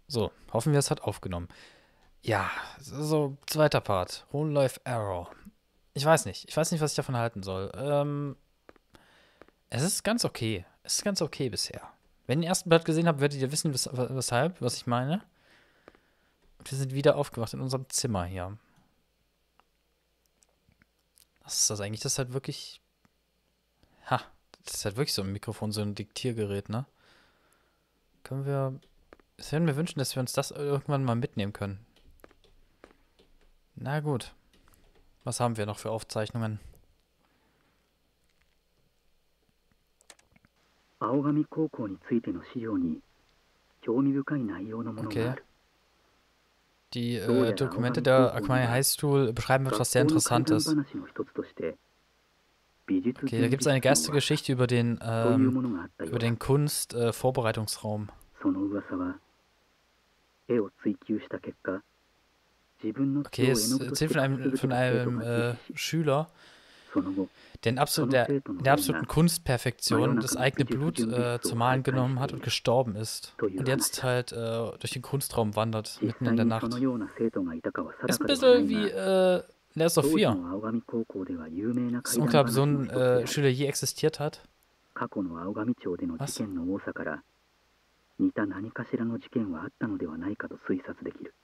So, hoffen wir, es hat aufgenommen. Ja, so, zweiter Part. Whole Life Arrow. Ich weiß nicht. Ich weiß nicht, was ich davon halten soll. Es ist ganz okay. Es ist ganz okay bisher. Wenn ihr den ersten Part gesehen habt, werdet ihr wissen, weshalb, was ich meine. Und wir sind wieder aufgewacht in unserem Zimmer hier. Was ist das eigentlich? Das ist halt wirklich. Ha, das ist halt wirklich so ein Mikrofon, so ein Diktiergerät, ne? Können wir. Ich würde mir wünschen, dass wir uns das irgendwann mal mitnehmen können. Na gut. Was haben wir noch für Aufzeichnungen? 青上高校についての資料に興味深い内容のものが Okay. ある。 Die どうやら青 Dokumente 上 der 高校に Aquaria は High School beschreiben 学 etwas sehr 校の怪談 Interessantes. 話の一つとして美術 Okay, da 展 gibt es 示 eine 室の噂 Geistergeschichte über den, というものがあったよ über うだ。 den Kunst-Vorbereitungsraum. その噂は絵を追求した結果自分の血 Okay, を絵 es の具として erzählt von 書き続け von た生徒 einem が自死し Schüler, その後 der in der absoluten Kunstperfektion das eigene Blut zur Malen genommen hat und gestorben ist. Und jetzt halt durch den Kunstraum wandert, 実 mitten 際 in der にそ Nacht. のような生徒がいたかは Ist 定 ein かではな bisschen い wie が Last of 当時 Fear. の青上高校では有名な Es ist 怪 unklar, 談 ob so 話の ein 一つである。 Schüler je existiert hat. 過去の青上町での事件の多さから似た何かしらの事件はあったのではないかと推察できる。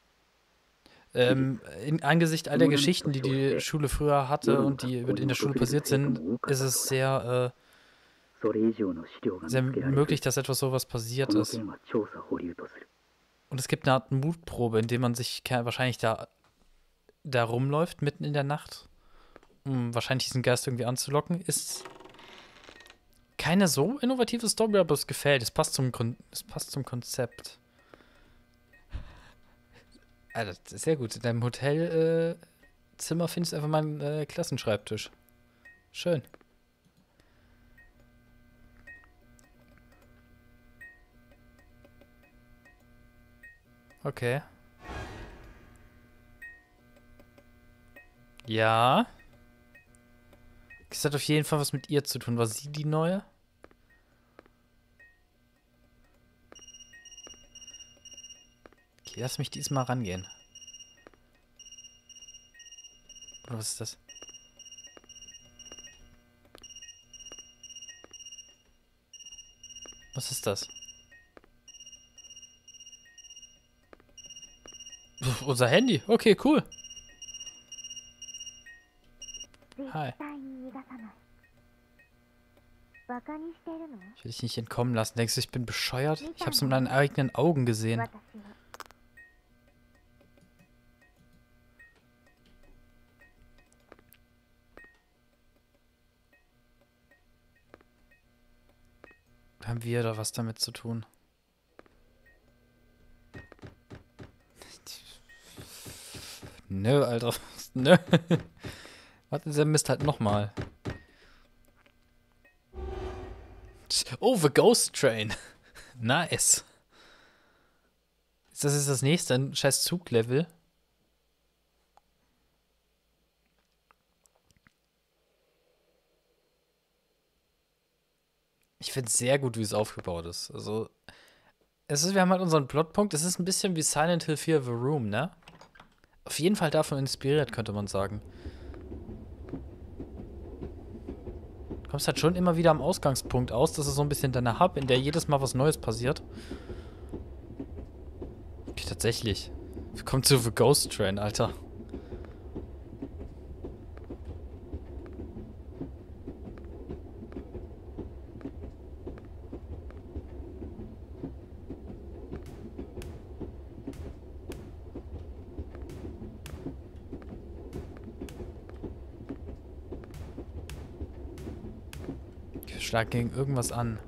Angesichts all der Geschichten, die die Schule früher hatte und die in der Schule passiert sind, ist es sehr, それ以上の資料が見 sehr つけられず möglich, dass etwas sowas こ passiert の ist. 件は調査保留とする。 Und es gibt eine Art Mutprobe, in der man sich wahrscheinlich da rumläuft, mitten in der Nacht, um wahrscheinlich diesen Geist irgendwie anzulocken. Ist keine so innovative Story, aber es gefällt. Es passt zum Konzept. Alter, das ist sehr gut. In deinem Hotelzimmer findest du einfach mal einen Klassenschreibtisch. Schön. Okay. Ja. Es hat auf jeden Fall was mit ihr zu tun. War sie die Neue? Okay, lass mich diesmal rangehen. Oder was ist das? Was ist das? Puh, unser Handy. Okay, cool. Hi. Ich will dich nicht entkommen lassen. Denkst du, ich bin bescheuert? Ich hab's mit meinen eigenen Augen gesehen. Haben wir da was damit zu tun? Nö, Alter. Nö. Warte, der Mist halt nochmal. Oh, The Ghost Train. Nice. Ist das jetzt das nächste? Ein scheiß Zuglevel? Ich finde sehr gut, wie es aufgebaut ist. Also, wir haben halt unseren Plotpunkt. Es ist ein bisschen wie Silent Hill 4 The Room, ne? Auf jeden Fall davon inspiriert, könnte man sagen. Du kommst halt schon immer wieder am Ausgangspunkt aus. Das ist so ein bisschen deine Hub, in der jedes Mal was Neues passiert. Okay, tatsächlich. Wir kommen zu The Ghost Train, Alter. Wir schlagen gegen irgendwas an.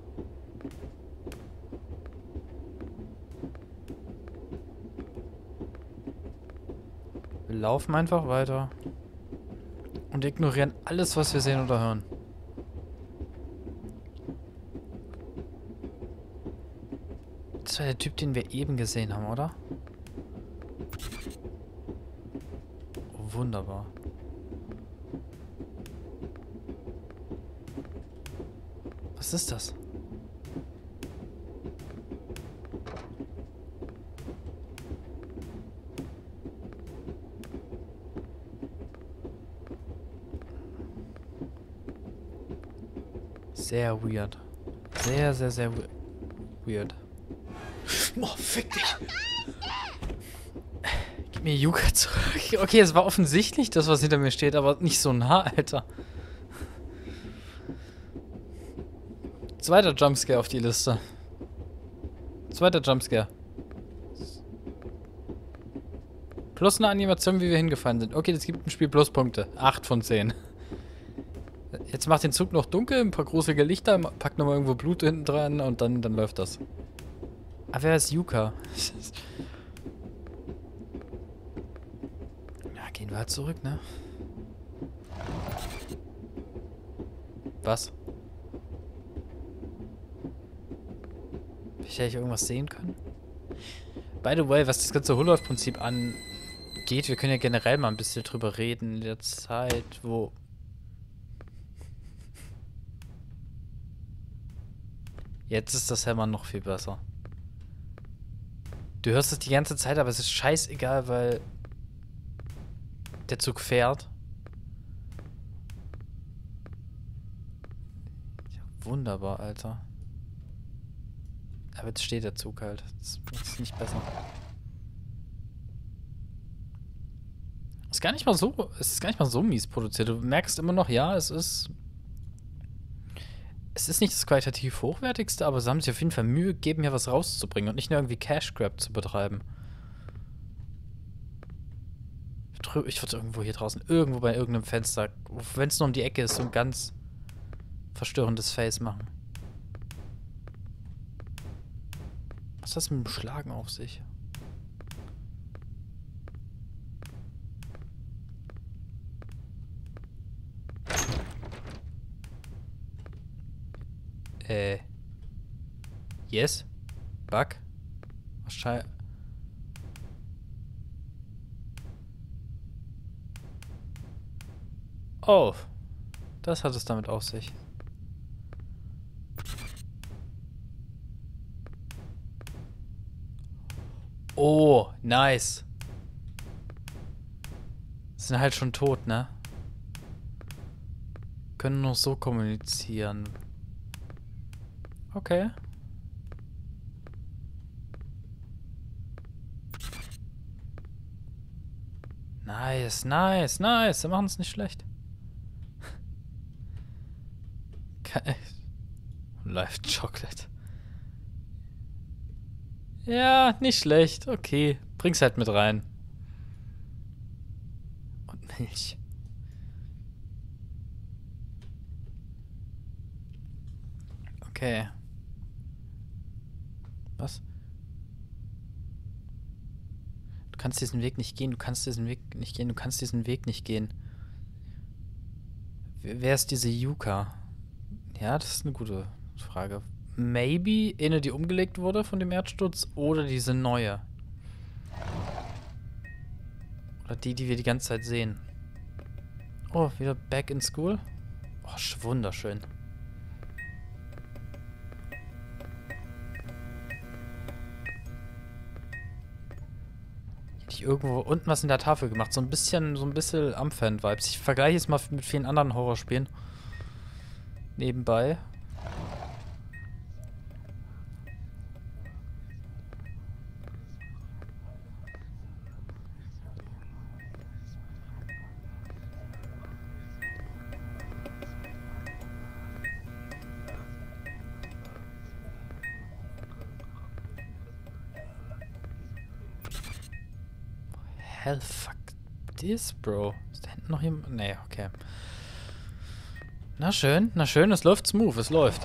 Wir laufen einfach weiter. Und ignorieren alles, was wir sehen oder hören. Das war der Typ, den wir eben gesehen haben, oder? Oh, wunderbar. Was ist das? Sehr weird. Sehr, sehr, sehr weird. Oh, fick dich! Gib mir Yuka zurück. Okay, es war offensichtlich das, was hinter mir steht, aber nicht so nah, Alter. Zweiter Jumpscare auf die Liste. Zweiter Jumpscare. Plus eine Animation, wie wir hingefallen sind. Okay, das gibt ein Spiel Pluspunkte. 8 von 10. Jetzt macht den Zug noch dunkel, ein paar gruselige Lichter, packt nochmal irgendwo Blut hinten dran und dann läuft das. Aber wer ist Yuka? Ja, gehen wir halt zurück, ne? Was? Hätte ich irgendwas sehen können? By the way, was das ganze Hulot-Prinzip angeht, wir können ja generell mal ein bisschen drüber reden in der Zeit, wo... Jetzt ist das Hämmern noch viel besser. Du hörst es die ganze Zeit, aber es ist scheißegal, weil der Zug fährt. Ja, wunderbar, Alter. Aber jetzt steht der Zug halt. Das ist nicht besser. Es ist gar nicht mal so mies produziert. Du merkst immer noch, ja, es ist nicht das qualitativ hochwertigste, aber sie haben sich auf jeden Fall Mühe gegeben, hier was rauszubringen und nicht nur irgendwie Cash Grab zu betreiben. Ich würde irgendwo hier draußen, irgendwo bei irgendeinem Fenster, wenn es nur um die Ecke ist, so ein ganz verstörendes Face machen. Was hat das mit dem Schlagen auf sich? Yes? Bug? Wahrscheinlich. Oh. Das hat es damit auf sich. Oh, nice. Sind halt schon tot, ne? Können nur so kommunizieren. Okay. Nice, nice, nice. Wir machen es nicht schlecht. Live Chocolate. Ja, nicht schlecht. Okay. Bring's halt mit rein. Und Milch. Okay. Was? Du kannst diesen Weg nicht gehen. Du kannst diesen Weg nicht gehen. Du kannst diesen Weg nicht gehen. Wer ist diese Yuka? Ja, das ist eine gute Frage. Maybe eine, die umgelegt wurde von dem Erdsturz, oder diese neue. Oder die wir die ganze Zeit sehen. Oh, wieder back in school. Oh, wunderschön. Hätte ich irgendwo unten was in der Tafel gemacht. So ein bisschen Amphan-Vibes. Ich vergleiche es mal mit vielen anderen Horrorspielen. Nebenbei. Hell fuck this, Bro. Ist da hinten noch jemand? Nee, okay. Na schön, es läuft smooth, es läuft.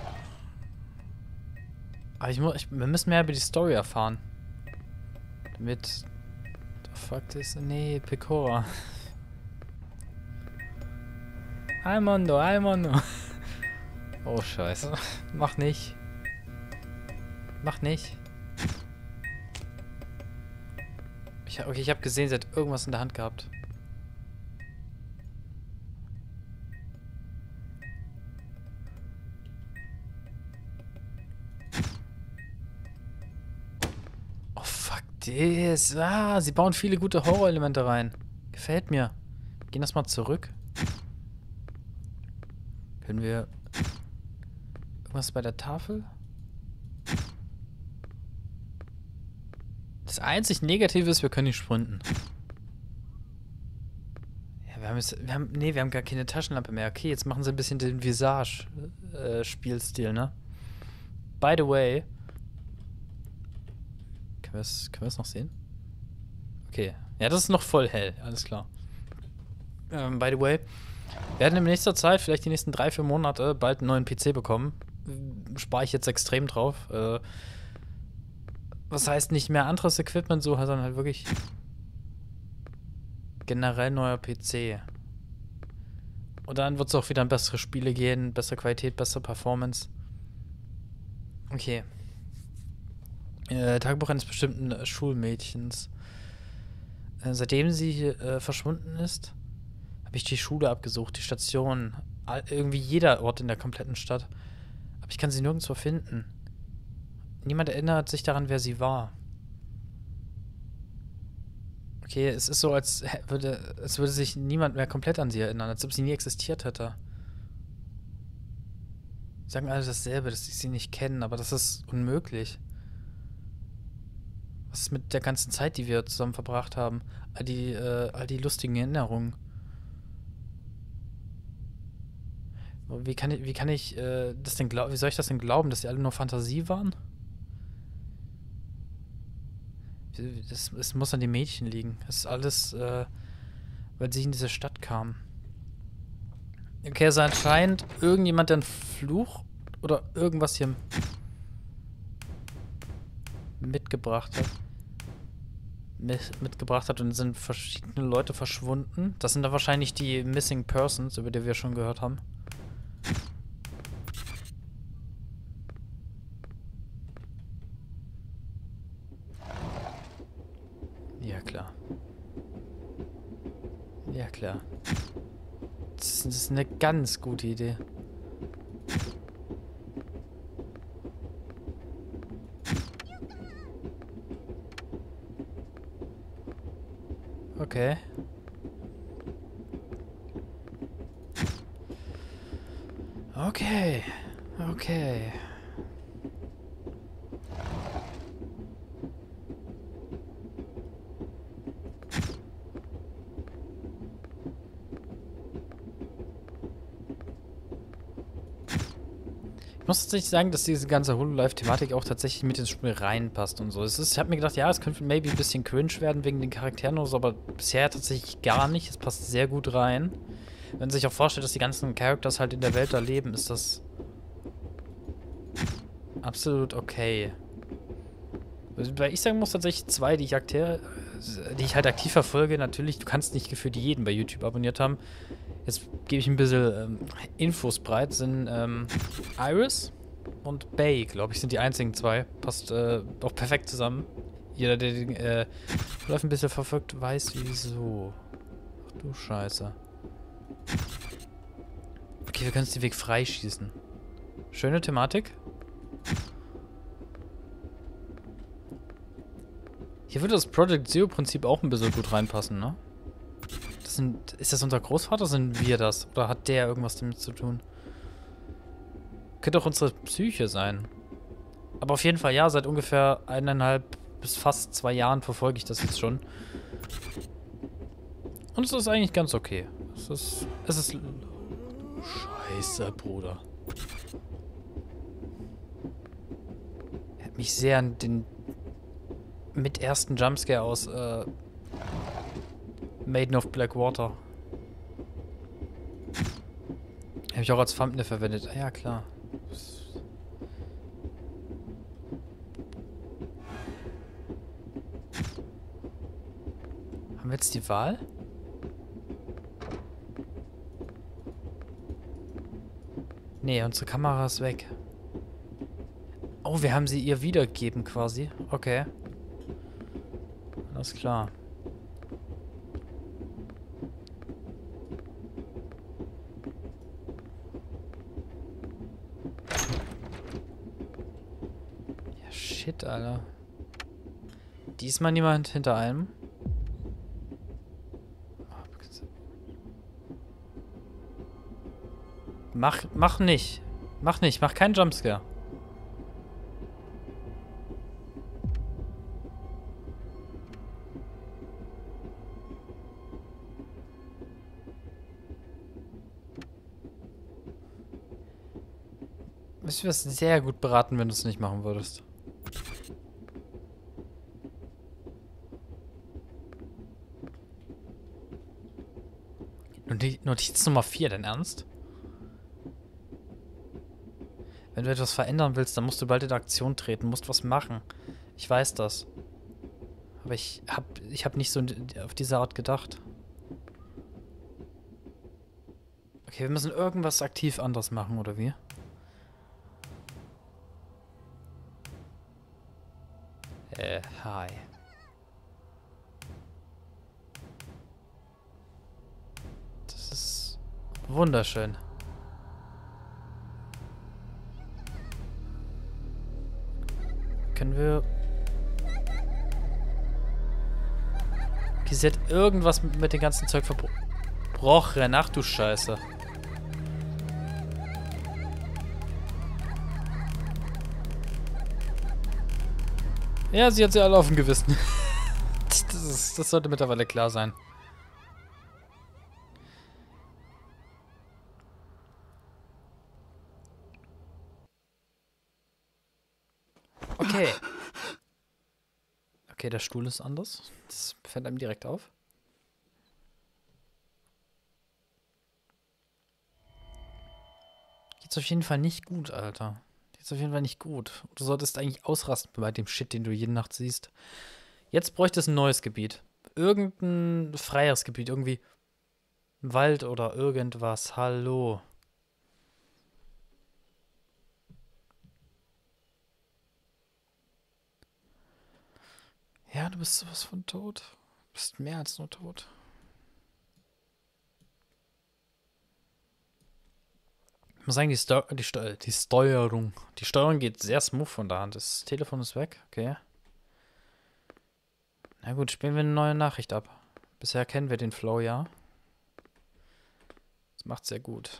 Aber wir müssen mehr über die Story erfahren. Damit... The fuck this? Nee, Pecora. Almondo. Oh, scheiße. Mach nicht. Okay, ich habe gesehen, sie hat irgendwas in der Hand gehabt. Oh, fuck this. Ah, sie bauen viele gute Horror-Elemente rein. Gefällt mir. Gehen das mal zurück. Können wir... Irgendwas bei der Tafel? Das einzig Negative ist, wir können nicht sprinten. Ja, wir haben gar keine Taschenlampe mehr. Okay, jetzt machen sie ein bisschen den Visage-Spielstil, ne? By the way. Können wir es noch sehen? Okay. Ja, das ist noch voll hell. Alles klar. By the way. Wir werden in nächster Zeit, vielleicht die nächsten 3-4 Monate, bald einen neuen PC bekommen. Spare ich jetzt extrem drauf. Was heißt nicht mehr anderes Equipment, so, sondern halt wirklich generell neuer PC. Und dann wird es auch wieder in bessere Spiele gehen, bessere Qualität, bessere Performance. Okay. Tagebuch eines bestimmten Schulmädchens. Seitdem sie verschwunden ist, habe ich die Schule abgesucht, die Station, irgendwie jeder Ort in der kompletten Stadt. Aber ich kann sie nirgendwo finden. Niemand erinnert sich daran, wer sie war. Okay, es ist so, als würde sich niemand mehr komplett an sie erinnern, als ob sie nie existiert hätte. Sie sagen alle dasselbe, dass sie sie nicht kennen, aber das ist unmöglich. Was ist mit der ganzen Zeit, die wir zusammen verbracht haben? All die lustigen Erinnerungen. Wie soll ich das denn glauben, dass sie alle nur Fantasie waren? Es muss an den Mädchen liegen. Das ist alles, weil sie in diese Stadt kamen. Okay, also anscheinend irgendjemand, der einen Fluch oder irgendwas hier mitgebracht hat und sind verschiedene Leute verschwunden. Das sind dann wahrscheinlich die Missing Persons, über die wir schon gehört haben. Ja, klar. Ja, klar. Das ist eine ganz gute Idee. Okay. Okay. Okay. Ich muss tatsächlich sagen, dass diese ganze Hololive-Thematik auch tatsächlich mit ins Spiel reinpasst und so. Ich habe mir gedacht, ja, es könnte maybe ein bisschen cringe werden wegen den Charakteren oder so, aber bisher tatsächlich gar nicht. Es passt sehr gut rein. Wenn man sich auch vorstellt, dass die ganzen Characters halt in der Welt da leben, ist das absolut okay. Weil ich sagen muss, tatsächlich zwei, die ich halt aktiv verfolge, natürlich, du kannst nicht gefühlt jeden bei YouTube abonniert haben. Jetzt gebe ich ein bisschen Infos breit, sind Iris und Bay, glaube ich, sind die einzigen zwei. Passt auch perfekt zusammen. Jeder, der den Live ein bisschen verfolgt, weiß wieso. Ach du Scheiße. Okay, wir können jetzt den Weg freischießen. Schöne Thematik. Hier würde das Project Zero-Prinzip auch ein bisschen gut reinpassen, ne? Ist das unser Großvater oder sind wir das? Oder hat der irgendwas damit zu tun? Könnte auch unsere Psyche sein. Aber auf jeden Fall, ja, seit ungefähr 1,5 bis fast 2 Jahren verfolge ich das jetzt schon. Und es ist eigentlich ganz okay. Es ist... Scheiße, Bruder. Hat mich sehr an den mit ersten Jumpscare aus Maiden of Blackwater. Habe ich auch als Thumbnail verwendet. Ah, ja, klar. Haben wir jetzt die Wahl? Nee, unsere Kamera ist weg. Oh, wir haben sie ihr wiedergegeben quasi. Okay. Alles klar. Ja, shit, Alter. Diesmal niemand hinter einem. Mach nicht. Mach nicht, mach keinen Jumpscare. Ich wäre sehr gut beraten, wenn du es nicht machen würdest. Notiz Nummer 4, dein Ernst? Wenn du etwas verändern willst, dann musst du bald in Aktion treten, musst was machen. Ich weiß das. Aber ich hab nicht so auf diese Art gedacht. Okay, wir müssen irgendwas aktiv anders machen, oder wie? Hi. Das ist wunderschön. Können wir... Okay, sie hat irgendwas mit dem ganzen Zeug verbrochen. Ach du Scheiße. Ja, sie hat sie alle auf dem Gewissen. Das sollte mittlerweile klar sein. Okay. Okay, der Stuhl ist anders. Das fällt einem direkt auf. Geht's auf jeden Fall nicht gut, Alter. Geht's auf jeden Fall nicht gut. Du solltest eigentlich ausrasten bei dem Shit, den du jede Nacht siehst. Jetzt bräuchte es ein neues Gebiet. Irgendein freieres Gebiet. Irgendwie ein Wald oder irgendwas. Hallo. Ja, du bist sowas von tot. Du bist mehr als nur tot. Ich muss sagen, die Steuerung. Die Steuerung geht sehr smooth von der Hand. Das Telefon ist weg. Okay. Na gut, spielen wir eine neue Nachricht ab. Bisher kennen wir den Flow, ja. Das macht sehr gut.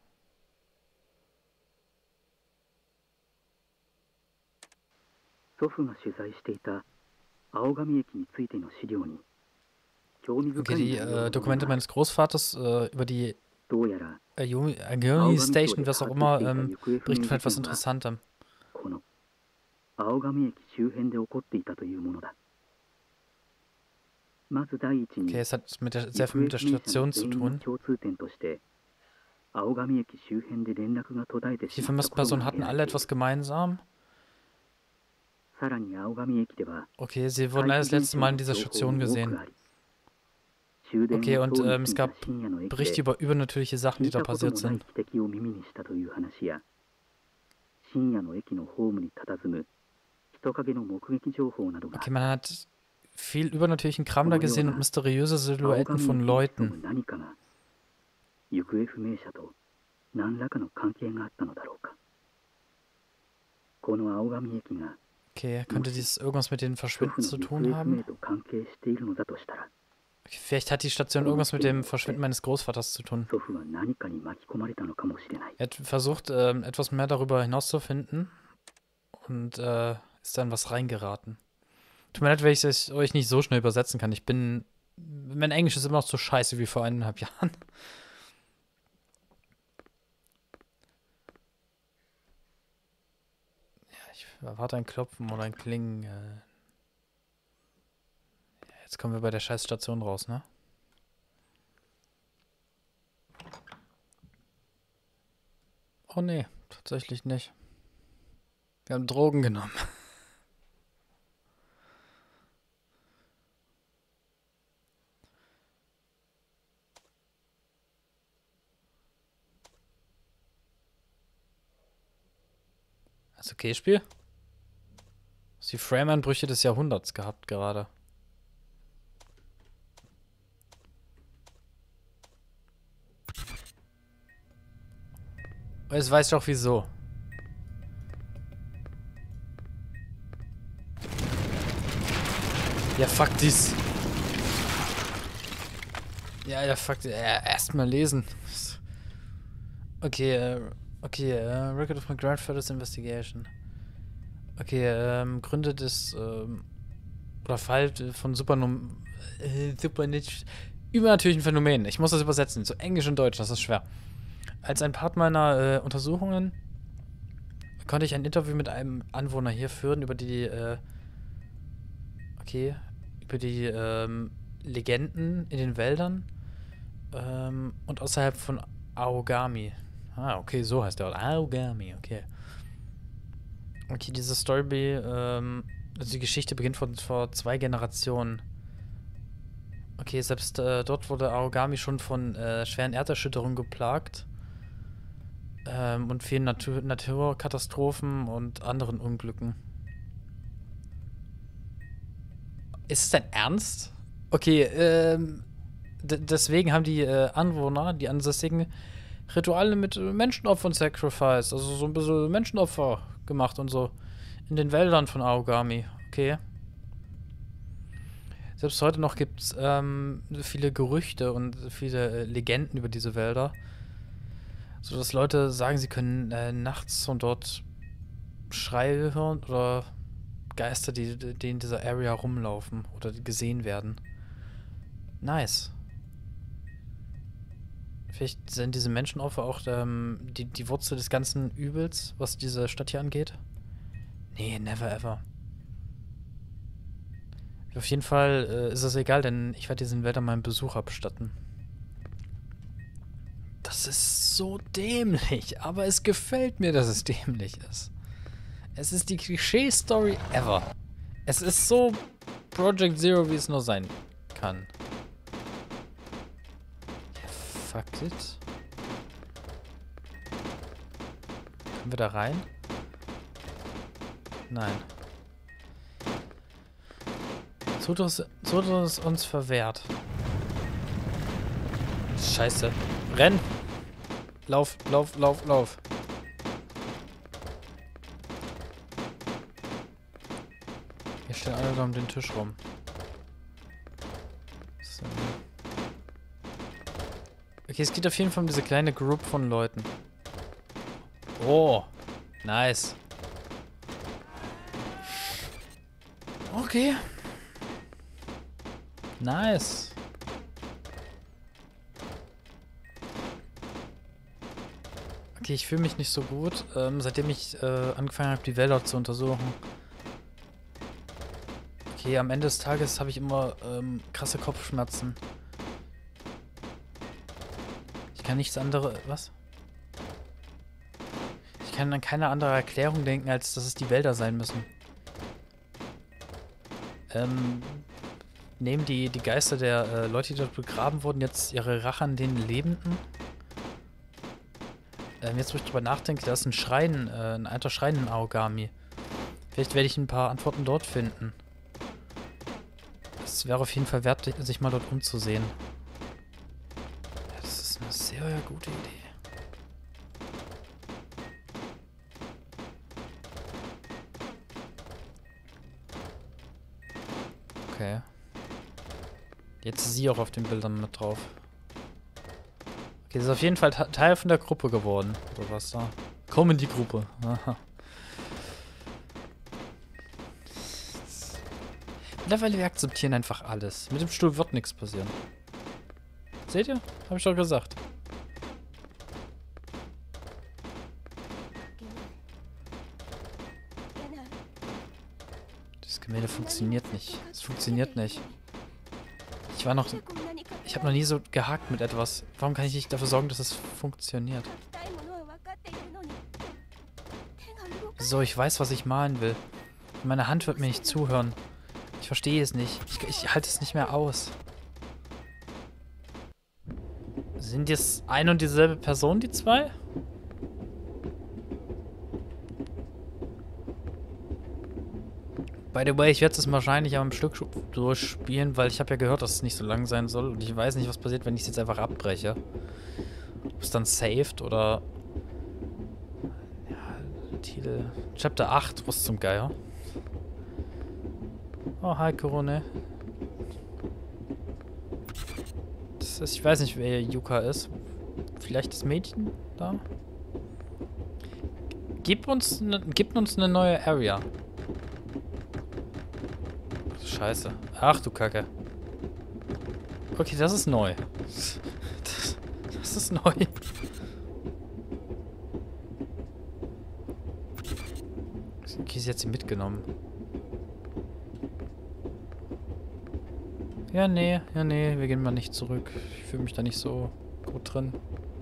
Okay, die Dokumente meines Großvaters über die Agami Station, was auch immer, berichten von etwas Interessantem. Okay, es hat sehr viel mit der Station zu tun. Die vermissten Personen hatten alle etwas gemeinsam. Okay, sie wurden alle das letzte Mal in dieser Station gesehen. Okay, und es gab Berichte über übernatürliche Sachen, die da passiert sind. Okay, man hat viel übernatürlichen Kram da gesehen und mysteriöse Silhouetten von Leuten. Okay, könnte dies irgendwas mit dem Verschwinden zu tun haben? Okay, vielleicht hat die Station irgendwas mit dem Verschwinden meines Großvaters zu tun. Er hat versucht, etwas mehr darüber hinauszufinden und ist dann was reingeraten. Tut mir leid, wenn ich es euch nicht so schnell übersetzen kann. Mein Englisch ist immer noch so scheiße wie vor 1,5 Jahren. Ja, ich erwarte ein Klopfen oder ein Klingen. Ja, jetzt kommen wir bei der scheiß Station raus, ne? Oh nee, tatsächlich nicht. Wir haben Drogen genommen. Ist okay, Spiel? Das ist die Frame-Einbrüche des Jahrhunderts gehabt gerade. Jetzt weiß ich auch wieso. Ja, fuck dies. Ja, fuck. Erstmal lesen. Okay, Okay, Record of my grandfather's investigation. Okay, Gründe des, oder Fall von übernatürlichen Phänomenen. Ich muss das übersetzen, zu Englisch und Deutsch, das ist schwer. Als ein Part meiner Untersuchungen konnte ich ein Interview mit einem Anwohner hier führen über die, Legenden in den Wäldern und außerhalb von Aogami. Ah, okay, so heißt der Ort. Aogami, okay. Okay, diese Story, also die Geschichte beginnt vor 2 Generationen. Okay, selbst dort wurde Aogami schon von schweren Erderschütterungen geplagt. Und vielen Naturkatastrophen und anderen Unglücken. Ist es dein Ernst? Okay, deswegen haben die Anwohner, die Ansässigen, Rituale mit Menschenopfern sacrificed, also so ein bisschen Menschenopfer gemacht und so. In den Wäldern von Aogami, okay. Selbst heute noch gibt es viele Gerüchte und viele Legenden über diese Wälder. So dass Leute sagen, sie können nachts von dort Schreie hören oder Geister, die in dieser Area rumlaufen oder die gesehen werden. Nice. Vielleicht sind diese Menschenopfer auch die Wurzel des ganzen Übels, was diese Stadt hier angeht? Nee, never ever. Auf jeden Fall ist es egal, denn ich werde diesen Wäldern meinen Besuch abstatten. Das ist so dämlich, aber es gefällt mir, dass es dämlich ist. Es ist die Klischee-Story ever. Es ist so Project Zero, wie es nur sein kann. Fuck it. Können wir da rein? Nein. Zutritt ist uns verwehrt. Scheiße. Renn! Lauf, lauf, lauf, lauf. Hier stehen alle da um den Tisch rum. So. Okay, es geht auf jeden Fall um diese kleine Group von Leuten. Oh, nice. Okay. Nice. Okay, ich fühle mich nicht so gut, seitdem ich angefangen habe, die Wälder zu untersuchen. Okay, am Ende des Tages habe ich immer krasse Kopfschmerzen. Ich kann nichts anderes... Was? Ich kann an keine andere Erklärung denken, als dass es die Wälder sein müssen. Nehmen die Geister der Leute, die dort begraben wurden, jetzt ihre Rache an den Lebenden? Jetzt, wo ich drüber nachdenke, da ist ein Schrein, ein alter Schrein in Aogami. Vielleicht werde ich ein paar Antworten dort finden. Es wäre auf jeden Fall wert, sich mal dort umzusehen. Ja, das ist eine sehr gute Idee. Okay. Jetzt ist sie auch auf den Bildern mit drauf. Okay, sie ist auf jeden Fall Teil von der Gruppe geworden. Oder was da? Komm in die Gruppe. Aha. Mittlerweile, wir akzeptieren einfach alles. Mit dem Stuhl wird nichts passieren. Seht ihr? Hab ich doch gesagt. Das Gemälde funktioniert nicht. Es funktioniert nicht. Ich habe noch nie so gehakt mit etwas. Warum kann ich nicht dafür sorgen, dass es funktioniert? So, ich weiß, was ich malen will. Meine Hand wird mir nicht zuhören. Ich verstehe es nicht. Ich halte es nicht mehr aus. Sind jetzt eine und dieselbe Person, die zwei? By the way, ich werde es wahrscheinlich am Stück durchspielen, weil ich habe ja gehört, dass es nicht so lang sein soll. Und ich weiß nicht, was passiert, wenn ich es jetzt einfach abbreche. Ob es dann saved oder... Ja, Titel... Chapter 8, was zum Geier. Oh, hi, Korone. Das ist, ich weiß nicht, wer Yuka ist. Vielleicht das Mädchen da? Gib uns eine neue Area. Scheiße. Ach du Kacke. Okay, das ist neu. Das ist neu. Okay, sie hat sie mitgenommen. Ja, nee, wir gehen mal nicht zurück. Ich fühle mich da nicht so gut drin.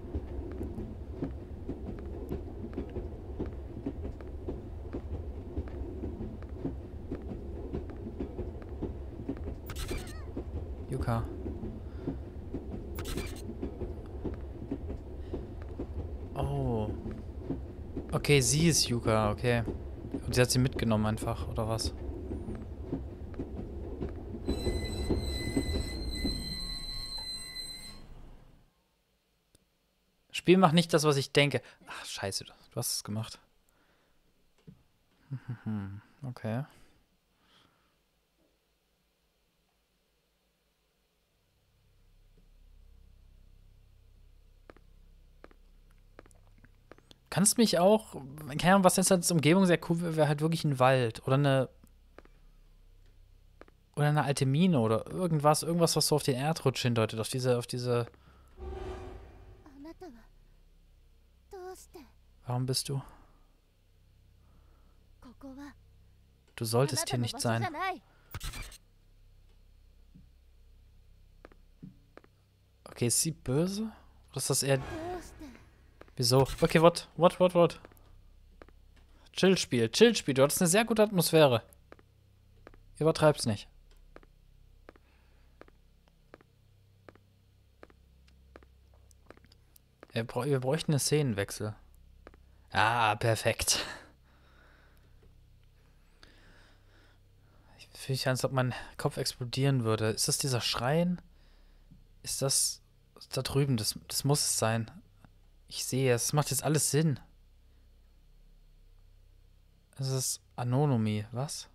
Yuka. Oh. Okay, sie ist Yuka, okay. Und sie hat sie mitgenommen einfach, oder was? Spiel macht nicht das, was ich denke. Ach, scheiße, du hast es gemacht. Okay. Kannst mich auch, keine Ahnung, was jetzt als Umgebung sehr cool wäre, wäre halt wirklich ein Wald oder eine alte Mine oder irgendwas, was so auf den Erdrutsch hindeutet, auf diese. Warum bist du? Du solltest hier nicht sein. Okay, ist sie böse? Oder ist das eher... Wieso? Okay, what? Chill-Spiel, du hattest eine sehr gute Atmosphäre. Übertreib's nicht. Wir bräuchten einen Szenenwechsel. Ah, perfekt. Ich fühle mich, als ob mein Kopf explodieren würde. Ist das dieser Schrein? Ist das da drüben? Das muss es sein. Ich sehe es. Es macht jetzt alles Sinn. Es ist Anonomie. Was?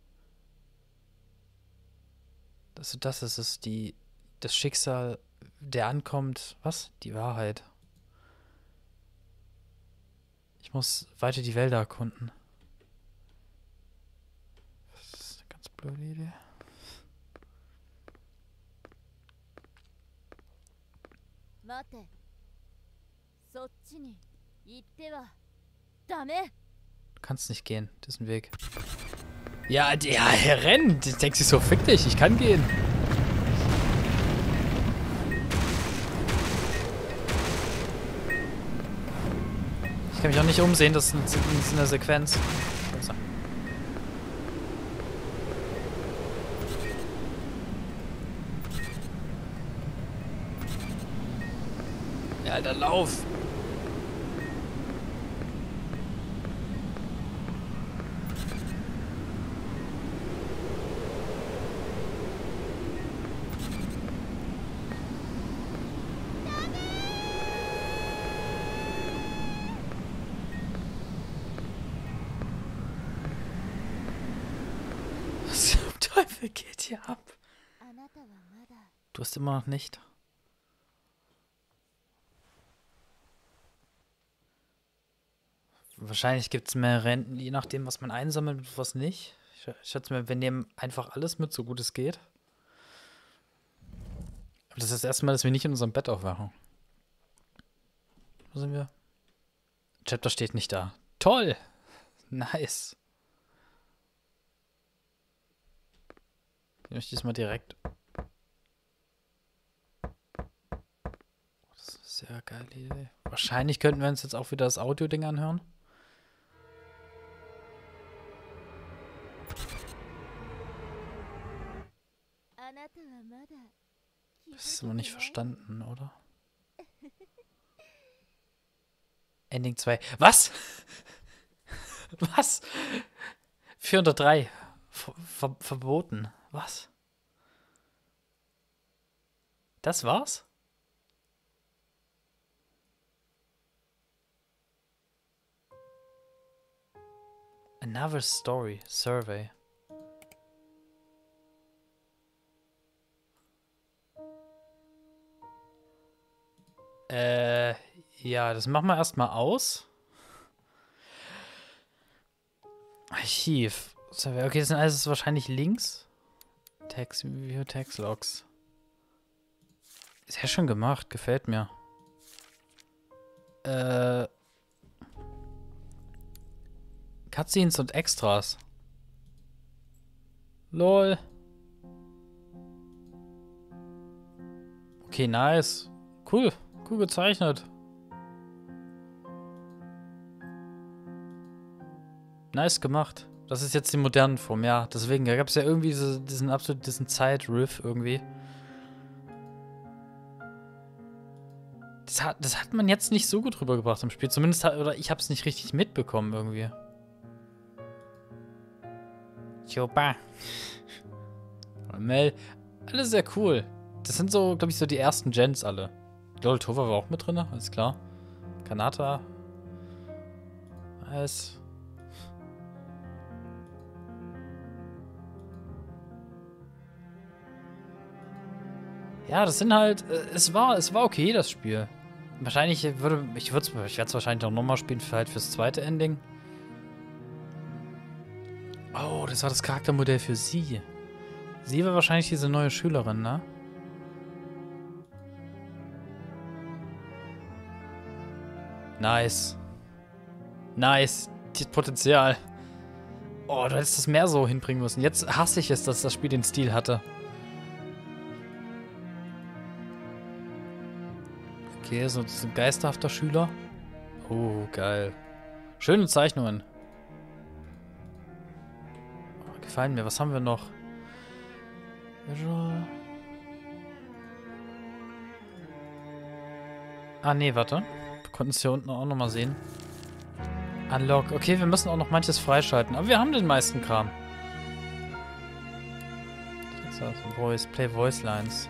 Das ist es. Das Schicksal, der ankommt. Was? Die Wahrheit. Ich muss weiter die Wälder erkunden. Das ist eine ganz blöde Idee. Du kannst nicht gehen. Das ist ein Weg. Ja, er rennt. Ich denke sich so, fick dich, ich kann gehen. Ich kann mich auch nicht umsehen, das ist eine Sequenz. Ja, Alter, lauf! Was zum Teufel geht hier ab? Du hast immer noch nicht. Wahrscheinlich gibt es mehr Renten, je nachdem, was man einsammelt und was nicht. Ich schätze mal, wir nehmen einfach alles mit, so gut es geht. Aber das ist das erste Mal, dass wir nicht in unserem Bett aufwachen. Wo sind wir? Chapter steht nicht da. Toll! Nice. Nehme ich diesmal direkt. Das ist eine sehr geile Idee. Wahrscheinlich könnten wir uns jetzt auch wieder das Audio-Ding anhören. Das ist immer nicht verstanden, oder? Ending 2. Was? Was? 403. Verboten. Was? Das war's? Another Story. Survey. Ja, das machen wir erstmal aus. Archiv. Okay, das sind alles wahrscheinlich Links. View Text Logs. Sehr schön gemacht, gefällt mir. Cutscenes und Extras. Lol. Okay, nice. Cool. Cool gezeichnet. Nice gemacht. Das ist jetzt die moderne Form, ja. Deswegen, da gab es ja irgendwie diesen Zeit-Riff irgendwie. Das hat man jetzt nicht so gut rübergebracht im Spiel. Zumindest, oder ich habe es nicht richtig mitbekommen irgendwie. Chopa. Mel. Alles sehr cool. Das sind so, glaube ich, so die ersten Gens alle. Lol, Tova war auch mit drin, alles klar. Kanata. Nice. Ja, das sind halt, es war okay, das Spiel. Wahrscheinlich ich werde es wahrscheinlich auch nochmal spielen, fürs zweite Ending. Oh, das war das Charaktermodell für sie. Sie war wahrscheinlich diese neue Schülerin, ne? Nice. Nice. Die hat Potenzial. Oh, du hättest das mehr so hinbringen müssen. Jetzt hasse ich es, dass das Spiel den Stil hatte. Okay, so ein geisterhafter Schüler. Oh, geil. Schöne Zeichnungen. Oh, gefallen mir. Was haben wir noch? Visual. Ah, nee, warte. Wir konnten es hier unten auch nochmal sehen. Unlock. Okay, wir müssen auch noch manches freischalten. Aber wir haben den meisten Kram. Voice, Play Voice Lines.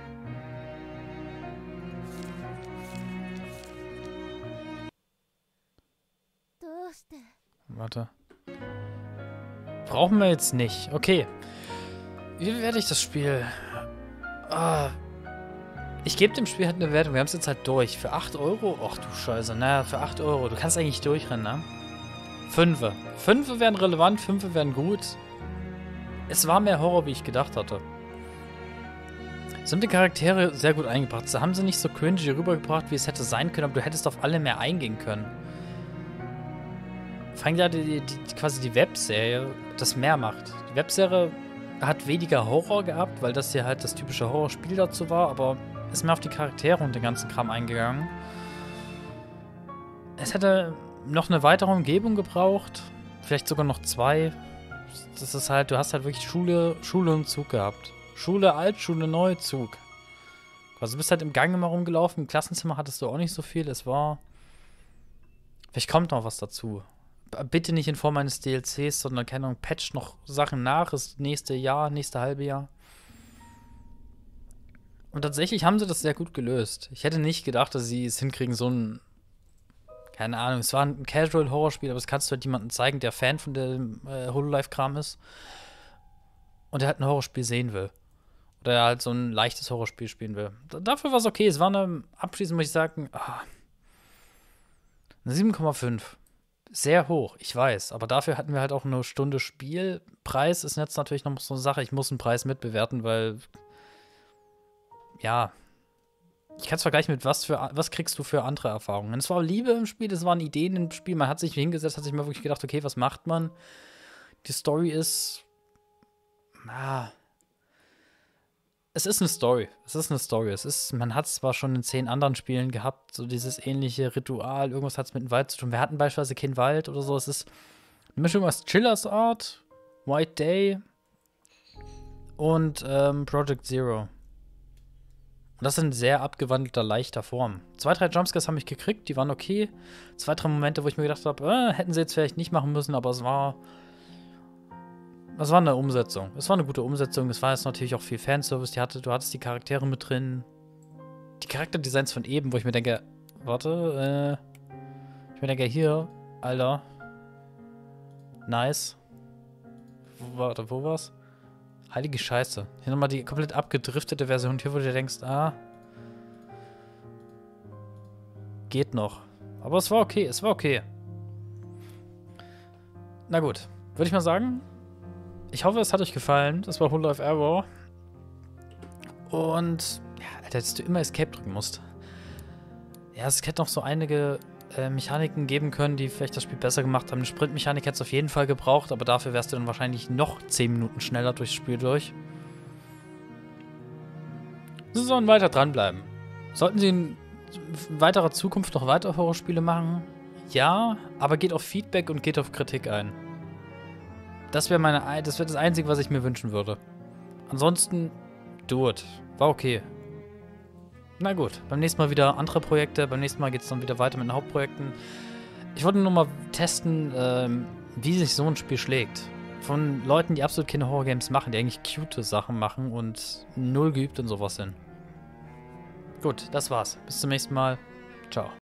Warte. Brauchen wir jetzt nicht. Okay. Wie bewerte ich das Spiel? Ich gebe dem Spiel halt eine Wertung. Wir haben es jetzt halt durch. Für 8 Euro? Ach du Scheiße. Naja, für 8 Euro. Du kannst eigentlich durchrennen, ne? 5. 5 wären relevant, 5 wären gut. Es war mehr Horror, wie ich gedacht hatte. Sie haben die Charaktere sehr gut eingebracht. Sie haben sie nicht so cringy rübergebracht, wie es hätte sein können, aber du hättest auf alle mehr eingehen können. Vor allem ja quasi die Webserie das mehr macht. Die Webserie hat weniger Horror gehabt, weil das hier halt das typische Horrorspiel dazu war, aber ist mehr auf die Charaktere und den ganzen Kram eingegangen. Es hätte noch eine weitere Umgebung gebraucht, vielleicht sogar noch 2. Das ist halt, du hast halt wirklich Schule und Zug gehabt. Schule alt, Schule neu, Zug. Also du bist halt im Gang immer rumgelaufen, im Klassenzimmer hattest du auch nicht so viel, es war... Vielleicht kommt noch was dazu. Bitte nicht in Form eines DLCs, sondern, keine Ahnung, patcht noch Sachen nach, das nächste halbe Jahr. Und tatsächlich haben sie das sehr gut gelöst. Ich hätte nicht gedacht, dass sie es hinkriegen, so ein, keine Ahnung, es war ein Casual-Horrorspiel, aber das kannst du halt jemandem zeigen, der Fan von dem Hololive-Kram ist und der halt ein Horrorspiel sehen will. Oder der halt so ein leichtes Horrorspiel spielen will. Dafür war es okay. Es war abschließend, muss ich sagen, eine 7,5. Sehr hoch, ich weiß. Aber dafür hatten wir halt auch eine Stunde Spiel. Preis ist jetzt natürlich noch so eine Sache. Ich muss einen Preis mitbewerten, weil, ja, ich kann es vergleichen mit was kriegst du für andere Erfahrungen. Es war Liebe im Spiel, es waren Ideen im Spiel. Man hat sich hingesetzt, hat sich mal wirklich gedacht, okay, was macht man? Die Story ist, es ist eine Story. Man hat es zwar schon in 10 anderen Spielen gehabt, so dieses ähnliche Ritual, irgendwas hat es mit dem Wald zu tun. Wir hatten beispielsweise keinen Wald oder so. Es ist eine Mischung aus Chillers Art, White Day und Project Zero. Und das in sehr abgewandelter, leichter Form. 2, 3 Jumpscares haben mich gekriegt, die waren okay. 2, 3 Momente, wo ich mir gedacht habe, hätten sie jetzt vielleicht nicht machen müssen, aber es war eine Umsetzung. Es war eine gute Umsetzung. Es war jetzt natürlich auch viel Fanservice. Du hattest die Charaktere mit drin. Die Charakterdesigns von eben, wo ich mir denke, hier, Alter. Nice. Wo war's? Heilige Scheiße. Hier nochmal die komplett abgedriftete Version. Hier, wo du denkst, geht noch. Aber es war okay, Na gut. würde ich mal sagen, ich hoffe, es hat euch gefallen. Das war Whole Life Error. Und, ja, Alter, dass du immer Escape drücken musst. Ja, es hätte noch so einige Mechaniken geben können, die vielleicht das Spiel besser gemacht haben. Eine Sprintmechanik hätte es auf jeden Fall gebraucht, aber dafür wärst du dann wahrscheinlich noch 10 Minuten schneller durchs Spiel durch. Sie sollen weiter dranbleiben. Sollten sie in weiterer Zukunft noch weitere Horrorspiele machen? Ja, aber geht auf Feedback und geht auf Kritik ein. Das wäre das Einzige, was ich mir wünschen würde. Ansonsten, do it. War okay. Na gut, beim nächsten Mal wieder andere Projekte. Beim nächsten Mal geht es dann wieder weiter mit den Hauptprojekten. Ich wollte nur mal testen, wie sich so ein Spiel schlägt. Von Leuten, die absolut keine Horror-Games machen, die eigentlich cute Sachen machen und null geübt und sowas sind. Gut, das war's. Bis zum nächsten Mal. Ciao.